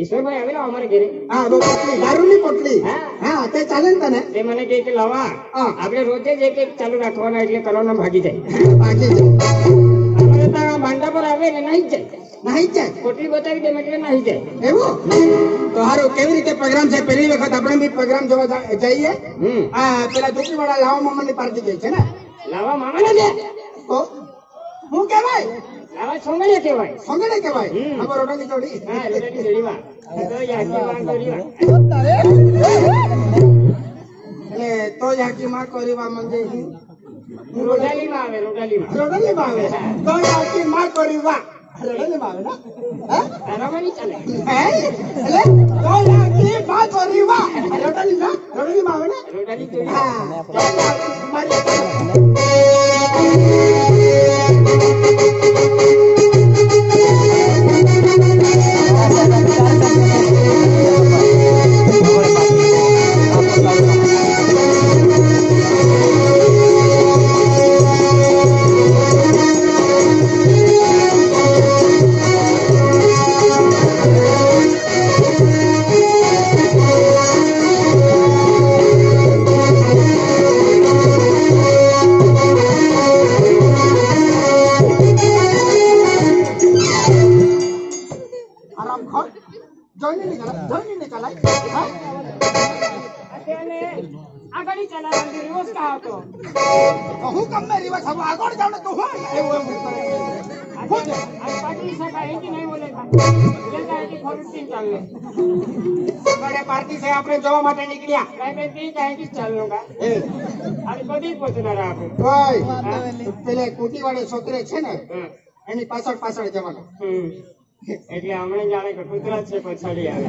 ઈશ્વરભાઈ આવેલા અમારે ઘરે. હા પોટલી દારૂની પોટલી. હા તે ચાલે ને તને? તે મને કે લાવા આપણે રોજે જ એક ચાલુ રાખવાના એટલે કરોના ભાગી જાય. ભાગી જાય. અમારે તો માંડા પર આવે ને નહીં જાય. નહીં જાય. પોટલી બતાવી દે એટલે નહીં જાય. એવું? તો હારું કેવી રીતે પ્રોગ્રામ છે? પહેલી વખત આપણે બી પ્રોગ્રામ જોવા જઈએ. હા પેલા ધોકી વાળા લાવા મામાની પાર્ટી ગઈ છે ને? લાવા મામા ને છે. હું કેવાય? લાવા સોંગણે કહેવાય. સોંગણે કહેવાય. ખબર રોટાની જોડી. હા રોટાની જોડીમાં. તો યાકી માં કરીવા. એટલે તો યાકી માં કરીવા મંજે રોટાલીમાં આવે રોટાલીમાં. રોટાલીમાં આવે. તો યાકી માં કરીવા. રોટાલીમાં આવે ને? તારામાં નહીં ચાલે. એટલે તો યાકી માં કરીવા. રોટાલીમાં આવે ને? રોટાલી જોડી. હા. પાર્ટી છે આપણે જોવા માટે નીકળ્યા. પેલે કુટી વાળી છોકરી છે ને એની પાછળ પાછળ જવાનું. એટલે હમણાં જાણે કે કુતરા છે પછાડી આવે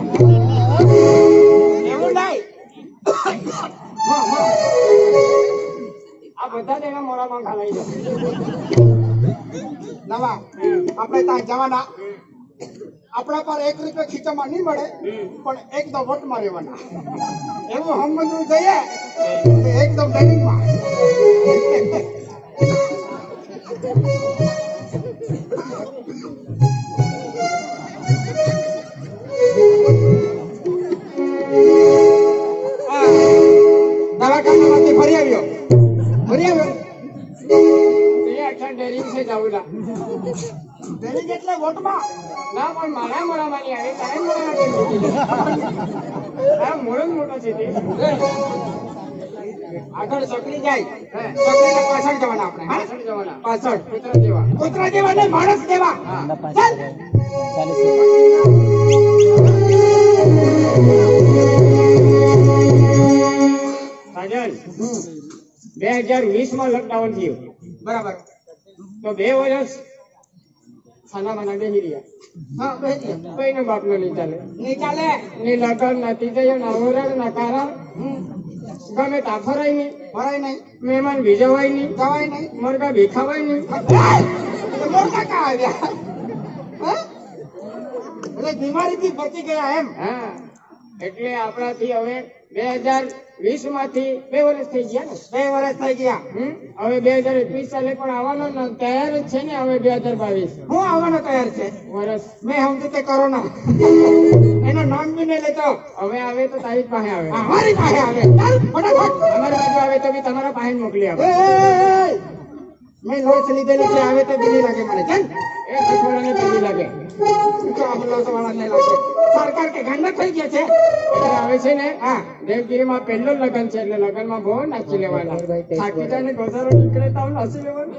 એવું નહીં. આ બધા તેના મોડામાં ખાલાઈ જશે. નવા આપણે ત્યાં જવાના. આપણા પર 1 રૂપિયા ખીચામાં નહીં મળે પણ એકદમ વટમાં રહેવાના. એવું સમજવું જોઈએ એકદમ ટ્રેનિંગમાં. દવાખાનામાંથી ફરી આવ્યો. ડેરી છે જાઉલા. ડેરી એટલે વોટમાં ના પણ મારા મોડામાં નહીં આવે. તારે મોડામાં મોડો મોટો છે તે. આગળ છોકરી જાય છોકરીને પાછળ જવાના આપણે. પાછળ જવાના. પાછળ કૂતરા જેવા નહીં માણસ જેવા. સાજન 2020 માં લોકડાઉન થયું. બરાબર. તો 2 વર્ષ ખાના બના બેસી રહ્યા. હા બેસી કોઈનો બાપનો નહીં ચાલે. નહીં ચાલે. ની લગન નથી થયો ના ઓરડ ના કારણ ગમે તા ફરાય નહીં. ભરાય નહીં. મહેમાન ભીજવાય નહીં. જવાય નહીં. મરઘા ભીખાવાય નહીં. મોટા કા આવ્યા? એટલે બીમારીથી બચી ગયા એમ. હા એટલે આપણાથી હવે 2020 માંથી 2 વર્ષ થઈ ગયા ને. 2 વર્ષ થઈ ગયા. હવે 2021 સાલે પણ આવવાનો તૈયાર જ છે ને. હવે 2022 હું આવવાનો તૈયાર છે. વર્ષ મેં સમજુ કે કોરોના એનો નામ બી નહીં લેતો. હવે આવે તો તારી પાસે આવે. અમારી પાસે આવે. ચાલ ફટાફટ. અમારી બાજુ આવે તો બી તમારા પાસે મોકલી આવે. મેં લોચ લીધેલી છે. આવે તો બીજી લાગે મને. ચાલ એ સખોડાને પેલી લાગે. સરકાર કે ગાંડા થઈ ગયા છે. આવે છે ને. હા દેવગીરીમાં પહેલું લગ્ન છે એટલે લગ્નમાં બહુ નાચી લેવાના. થાકી જાય ને ગોધારો નીકળે તો નાચી લેવાનું.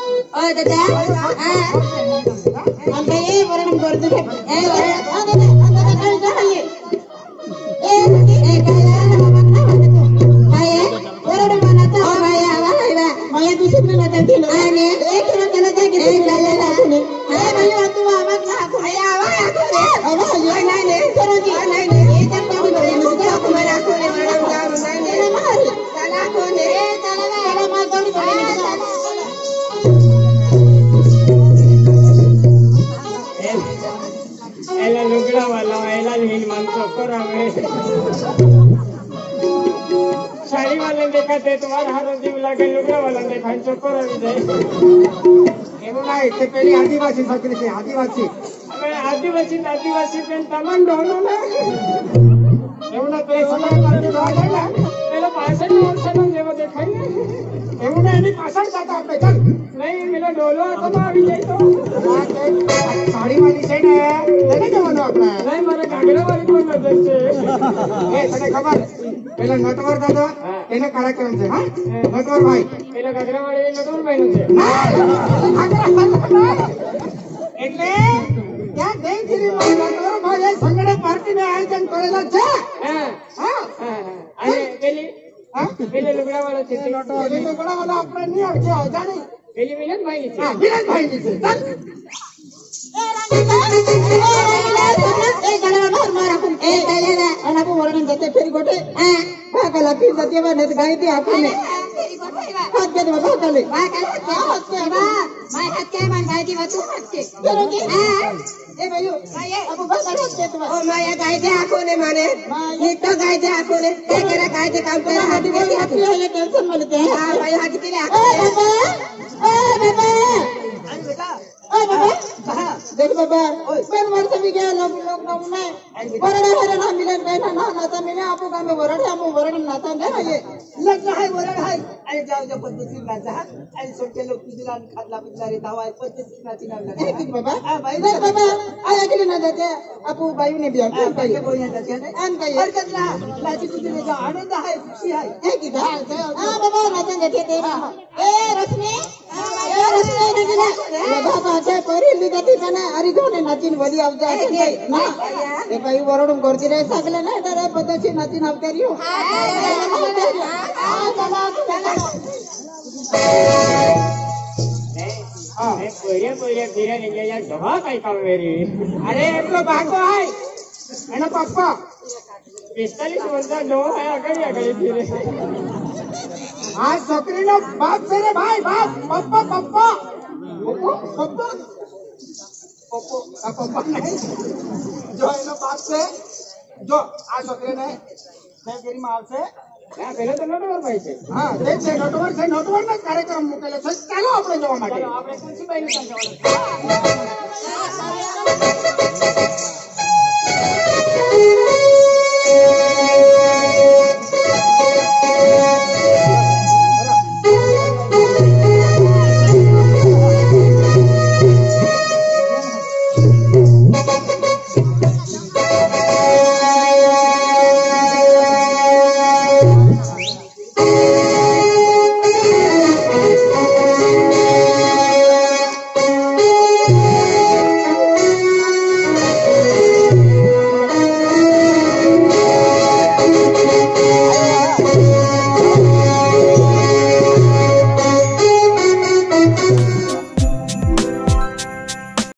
Ada, मी सुकले ना त्या केलं आणि एक किलो केलं त्या केलं नाही म्हणजे तू आवाज ना हाकू नाही आवाज नाही करू की नाही हे तर कोणी बोलले नुसतं हाकू मला हाकू रे मॅडम जाऊ नाही मारी चला कोण रे चला मला कोणी बोलले एला लुगड़ा वाला एला हीन मन चक्कर आवे साड़ी वाले देखा ते तुम्हारा हाथ जीव लागे लुगड़ा वाला देखा चक्कर आवी जाए એવું નહીં તે પેલી આદિવાસી છોકરી છે આદિવાસી હવે આદિવાસી પેન તમામ ડોનો ને એવું ના પેલી સગાઈ પાર્ટી જોવા જાય ને પેલો 65 વર્ષનો જેવો દેખાય ને એવું ના એની પાછળ જતા આપણે ચાલ નહીં પેલો ડોલો હાથમાં આવી જાય તો સાડી વાળી છે ને તેને જવાનું આપણે નહીં મારે ઘાઘરા વાળી પણ નજર છે એ તને ખબર પેલા નટવર દાદા એને કાર્યક્રમ છે હા નટવર ભાઈ પેલો ઘાઘરા વાળી નટવરભાઈ નો છે એટલે ત્યાં દેવગીરીમાં નટવર ભાઈ સંગડે પાર્ટીને આયોજન કરેલા છે હા હા અને પેલી હા પેલો લુગડા વાળો છે તે એટલે તો ઘણા બધા આપણે નહીં આવશે અજાણી પેલી વિનોદભાઈ ની છે હા વિરાજભાઈની છે ચાલ फेरी गोटे भागाला फिर जाते बघ गाई ते आपण हात घेत भागाले ए भाई अब भागाला हात घेत ओ माया गाय ते आखोने माने नीट गाय ते आखोने ते करा गाय ते काम करा हात घेत हात हे टेन्शन म्हणते हां भाई हात केले ओ बाबा देख बाबा पेन वर्ष भी गया लॉकडाउन में वरडा वरडा मिलन बैठा ना नाता मिले आपको काम में वरडा हम वरडा नाता नहीं है लग रहा है वरडा है अरे जाओ जाओ पद्धति ना जा अरे सोचे लोग पिजला खातला पिजला रे दावा पद्धति ना चिना लगा ठीक बाबा हां भाई देख बाबा आया के ना जाते आपको भाई ने भी आपको भाई के बोलना जाते हैं अन गए हरकत ला लाची तुझे जा आनंद है खुशी है एक ही हां बाबा नाचन देखे तेरा ए रश्मि देखना बाबा છે પરી લીધી તને અરીધોને નાચીને વળી આવજા છે ના એ ભાઈ વરડું કરતી રહે સગલે ને ડરે પદથી નાચીને આવતે રહ્યો પોરિયા ધીરે નીકળે યાર જવા કઈ કામ વેરી અરે એટલો ભાગો હાય એનો પપ્પા 45 વર્ષના જો હે આગળ ધીરે આ છોકરીનો બાપ છે રે ભાઈ બાપ પપ્પા પપ્પા પપ્પા પપ્પા નહીં જો એનો બાપ છે જો આ છોકરીને દેવગીરીમાં આવશે પેલો તો નટવરભાઈ છે હા તે છે નટવર છે નટવરનો કાર્યક્રમ મૂકેલો છે ચાલો આપણે જવા માટે આપણે કુંસીબાઈ ની જવાનું